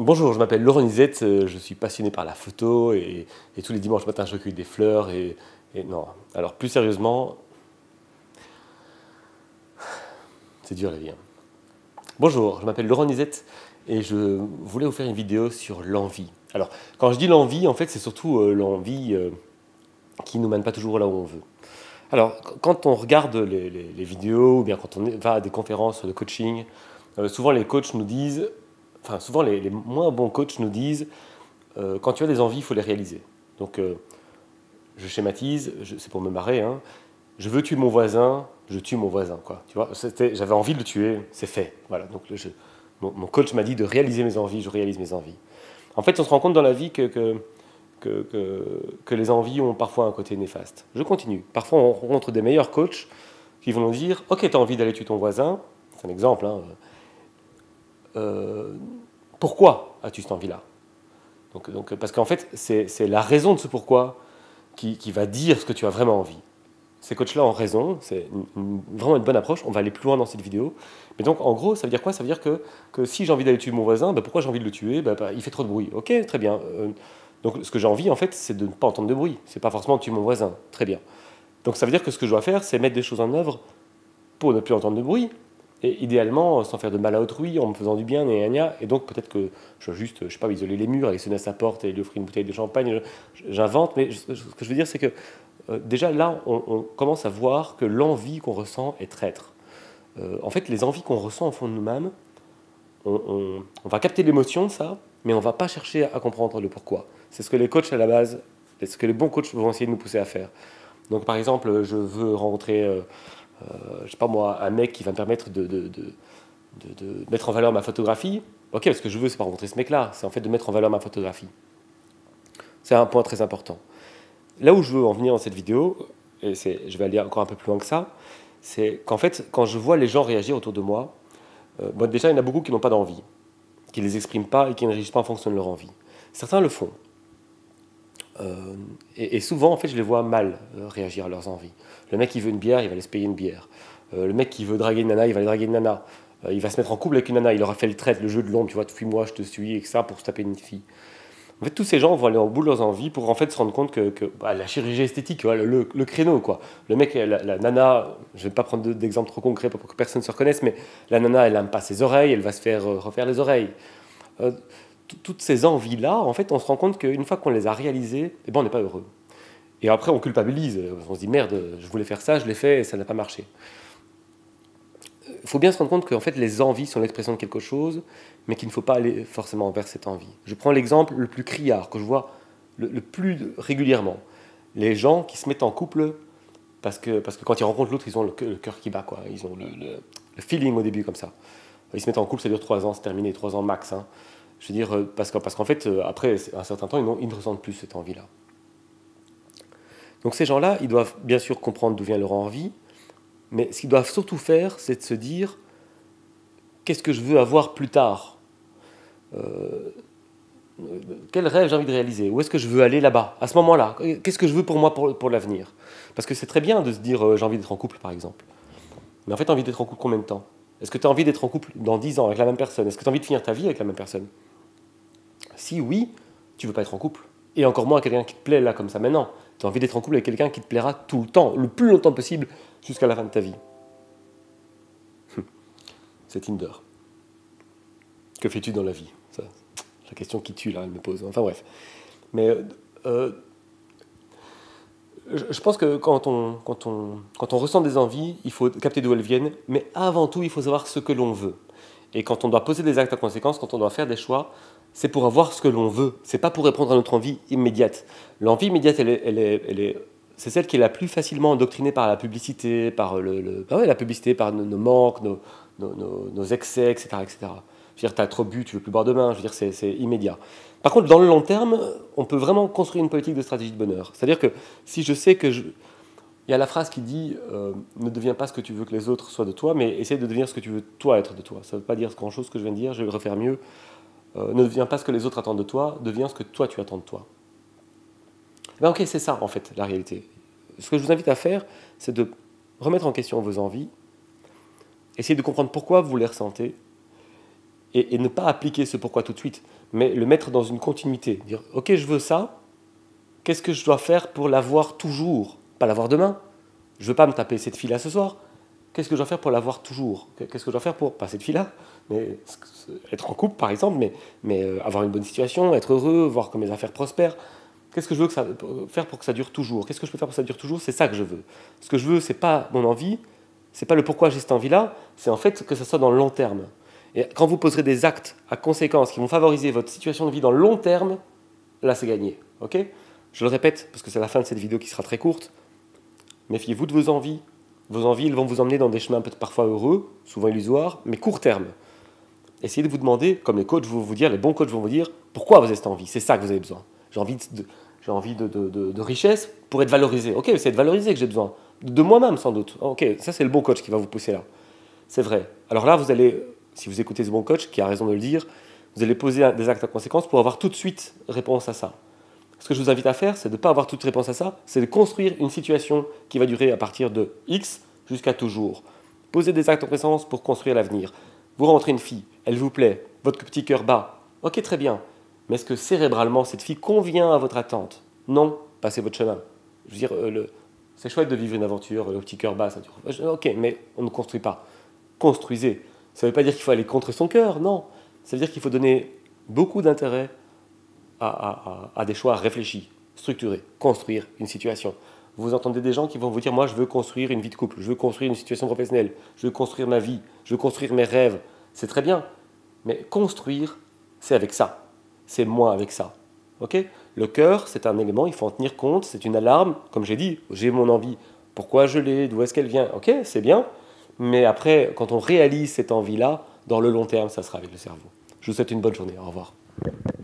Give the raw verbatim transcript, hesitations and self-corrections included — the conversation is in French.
Bonjour, je m'appelle Laurent Nizette, je suis passionné par la photo et, et tous les dimanches matin je recueille des fleurs et, et non. Alors plus sérieusement, c'est dur la vie. Hein. Bonjour, je m'appelle Laurent Nizette et je voulais vous faire une vidéo sur l'envie. Alors quand je dis l'envie, en fait c'est surtout euh, l'envie euh, qui ne nous mène pas toujours là où on veut. Alors quand on regarde les, les, les vidéos ou bien quand on va à des conférences de coaching, euh, souvent les coachs nous disent Enfin, souvent, les, les moins bons coachs nous disent euh, quand tu as des envies, il faut les réaliser. Donc, euh, je schématise, c'est pour me marrer. Hein, je veux tuer mon voisin, je tue mon voisin. Quoi, tu vois, j'avais envie de le tuer, c'est fait. Voilà, donc, je, mon, mon coach m'a dit de réaliser mes envies, je réalise mes envies. En fait, on se rend compte dans la vie que, que, que, que, que les envies ont parfois un côté néfaste. Je continue. Parfois, on rencontre des meilleurs coachs qui vont nous dire « Ok, tu as envie d'aller tuer ton voisin. » C'est un exemple. Hein, Euh, pourquoi as-tu cette envie-là donc, donc, parce qu'en fait, c'est la raison de ce pourquoi qui, qui va dire ce que tu as vraiment envie. Ces coachs-là ont raison, c'est vraiment une bonne approche, on va aller plus loin dans cette vidéo. Mais donc, en gros, ça veut dire quoi? Ça veut dire que, que si j'ai envie d'aller tuer mon voisin, bah, pourquoi j'ai envie de le tuer? bah, bah, Il fait trop de bruit. Ok, très bien. Euh, donc, ce que j'ai envie, en fait, c'est de ne pas entendre de bruit. C'est pas forcément de tuer mon voisin. Très bien. Donc, ça veut dire que ce que je dois faire, c'est mettre des choses en œuvre pour ne plus entendre de bruit. Et idéalement, sans faire de mal à autrui, en me faisant du bien, gna, gna, et donc peut-être que je dois juste, je sais pas, isoler les murs, aller sonner à sa porte et lui offrir une bouteille de champagne, j'invente, mais ce que je veux dire, c'est que euh, déjà là, on, on commence à voir que l'envie qu'on ressent est traître. Euh, en fait, les envies qu'on ressent au fond de nous-mêmes, on, on, on va capter l'émotion de ça, mais on ne va pas chercher à comprendre le pourquoi. C'est ce que les coachs à la base, c'est ce que les bons coachs vont essayer de nous pousser à faire. Donc par exemple, je veux rencontrer... Euh, Euh, je sais pas moi, un mec qui va me permettre de, de, de, de, de mettre en valeur ma photographie. Ok, parce que je veux, c'est pas rencontrer ce mec-là, c'est en fait de mettre en valeur ma photographie. C'est un point très important. Là où je veux en venir dans cette vidéo, et je vais aller encore un peu plus loin que ça, c'est qu'en fait, quand je vois les gens réagir autour de moi, euh, bon, déjà, il y en a beaucoup qui n'ont pas d'envie, qui ne les expriment pas et qui ne réagissent pas en fonction de leur envie. Certains le font. Euh, et, et souvent, en fait, je les vois mal euh, réagir à leurs envies. Le mec qui veut une bière, il va aller se payer une bière. Euh, le mec qui veut draguer une nana, il va aller draguer une nana. Euh, il va se mettre en couple avec une nana, il aura fait le trait, le jeu de l'ombre, tu vois, fuis-moi, je te suis, et ça pour se taper une fille. En fait, tous ces gens vont aller au bout de leurs envies pour en fait se rendre compte que, que bah, la chirurgie esthétique, le, le, le créneau, quoi. Le mec, la, la nana, je ne vais pas prendre d'exemple trop concret pour que personne ne se reconnaisse, mais la nana, elle n'aime pas ses oreilles, elle va se faire euh, refaire les oreilles. Euh, toutes ces envies-là, en fait, on se rend compte qu'une fois qu'on les a réalisées, eh ben, on n'est pas heureux. Et après, on culpabilise. On se dit, merde, je voulais faire ça, je l'ai fait et ça n'a pas marché. Il faut bien se rendre compte qu'en fait, les envies sont l'expression de quelque chose, mais qu'il ne faut pas aller forcément vers cette envie. Je prends l'exemple le plus criard, que je vois le, le plus régulièrement. Les gens qui se mettent en couple parce que, parce que quand ils rencontrent l'autre, ils ont le, le cœur qui bat, quoi. Ils ont le, le, le feeling au début, comme ça. Ils se mettent en couple, ça dure trois ans, c'est terminé, trois ans max. Hein. Je veux dire, parce qu'en parce qu'en fait, après un certain temps, ils, ils ne ressentent plus cette envie-là. Donc ces gens-là, ils doivent bien sûr comprendre d'où vient leur envie, mais ce qu'ils doivent surtout faire, c'est de se dire qu'est-ce que je veux avoir plus tard, euh, quel rêve j'ai envie de réaliser, où est-ce que je veux aller là-bas, à ce moment-là, qu'est-ce que je veux pour moi pour, pour l'avenir. Parce que c'est très bien de se dire euh, j'ai envie d'être en couple, par exemple. Mais en fait, tu as envie d'être en couple combien de temps? Est-ce que tu as envie d'être en couple dans dix ans avec la même personne? Est-ce que tu as envie de finir ta vie avec la même personne? Si oui, tu ne veux pas être en couple. Et encore moins quelqu'un qui te plaît là comme ça maintenant. Tu as envie d'être en couple avec quelqu'un qui te plaira tout le temps, le plus longtemps possible, jusqu'à la fin de ta vie. C'est Tinder. Que fais-tu dans la vie? C'est la question qui tue, là, elle me pose. Enfin bref. Mais euh, je pense que quand on, quand, on, quand on ressent des envies, il faut capter d'où elles viennent, mais avant tout, il faut savoir ce que l'on veut. Et quand on doit poser des actes à conséquence, quand on doit faire des choix, c'est pour avoir ce que l'on veut. C'est pas pour répondre à notre envie immédiate. L'envie immédiate, elle est, elle est, elle est, c'est celle qui est la plus facilement endoctrinée par la publicité, par le, le bah ouais, la publicité, par nos, nos manques, nos, nos, nos, nos excès, et cetera, et cetera. Je veux dire, tu as trop bu, tu veux plus boire demain. Je veux dire, c'est, c'est immédiat. Par contre, dans le long terme, on peut vraiment construire une politique de stratégie de bonheur. C'est-à-dire que si je sais que je... Il y a la phrase qui dit euh, « Ne deviens pas ce que tu veux que les autres soient de toi, mais essaie de devenir ce que tu veux toi être de toi. » Ça ne veut pas dire grand-chose ce que je viens de dire, je vais le refaire mieux. Euh, ne deviens pas ce que les autres attendent de toi, deviens ce que toi tu attends de toi. Ben ok, c'est ça en fait, la réalité. Ce que je vous invite à faire, c'est de remettre en question vos envies, essayer de comprendre pourquoi vous les ressentez, et, et ne pas appliquer ce pourquoi tout de suite, mais le mettre dans une continuité. Dire, ok, je veux ça, qu'est-ce que je dois faire pour l'avoir toujours? Pas l'avoir demain. Je ne veux pas me taper cette fille-là ce soir. Qu'est-ce que je dois faire pour l'avoir toujours? Qu'est-ce que je dois faire pour, pas cette fille-là, mais être en couple par exemple, mais, mais euh, avoir une bonne situation, être heureux, voir que mes affaires prospèrent. Qu'est-ce que je veux que ça, faire pour que ça dure toujours? Qu'est-ce que je peux faire pour que ça dure toujours? C'est ça que je veux. Ce que je veux, c'est pas mon envie, c'est pas le pourquoi j'ai cette envie-là, c'est en fait que ça soit dans le long terme. Et quand vous poserez des actes à conséquences qui vont favoriser votre situation de vie dans le long terme, là c'est gagné. Ok? Je le répète, parce que c'est la fin de cette vidéo qui sera très courte. Méfiez-vous de vos envies. Vos envies, elles vont vous emmener dans des chemins peut-être parfois heureux, souvent illusoires, mais court terme. Essayez de vous demander, comme les coachs vont vous dire, les bons coachs vont vous dire, pourquoi vous avez cette envie? C'est ça que vous avez besoin. J'ai envie de, j'ai envie de, de, de, de richesse pour être valorisé. Ok, c'est de valoriser que j'ai besoin. De moi-même sans doute. Ok, ça c'est le bon coach qui va vous pousser là. C'est vrai. Alors là, vous allez, si vous écoutez ce bon coach qui a raison de le dire, vous allez poser des actes à conséquence pour avoir tout de suite réponse à ça. Ce que je vous invite à faire, c'est de ne pas avoir toute réponse à ça, c'est de construire une situation qui va durer à partir de X jusqu'à toujours. Posez des actes en présence pour construire l'avenir. Vous rencontrez une fille, elle vous plaît, votre petit cœur bat. Ok, très bien. Mais est-ce que cérébralement, cette fille convient à votre attente? Non, passez votre chemin. Je veux dire, euh, le... c'est chouette de vivre une aventure, le petit cœur bat, ça dure. Ok, mais on ne construit pas. Construisez. Ça ne veut pas dire qu'il faut aller contre son cœur, non. Ça veut dire qu'il faut donner beaucoup d'intérêt À, à, à des choix réfléchis, structurés, construire une situation. Vous entendez des gens qui vont vous dire, moi je veux construire une vie de couple, je veux construire une situation professionnelle, je veux construire ma vie, je veux construire mes rêves. C'est très bien, mais construire, c'est avec ça, c'est moi avec ça. Okay? Le cœur, c'est un élément, il faut en tenir compte, c'est une alarme, comme j'ai dit, j'ai mon envie, pourquoi je l'ai, d'où est-ce qu'elle vient, ok, c'est bien, mais après, quand on réalise cette envie-là, dans le long terme, ça sera avec le cerveau. Je vous souhaite une bonne journée, au revoir.